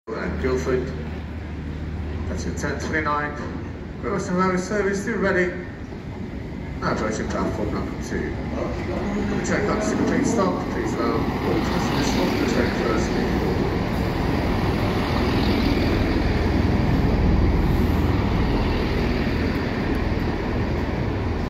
and Guildford. That's your 1029. Gross and Railway Service, still ready. Now approaching platform number 2. Check up, please stop, please allow all passengers off the train firstly.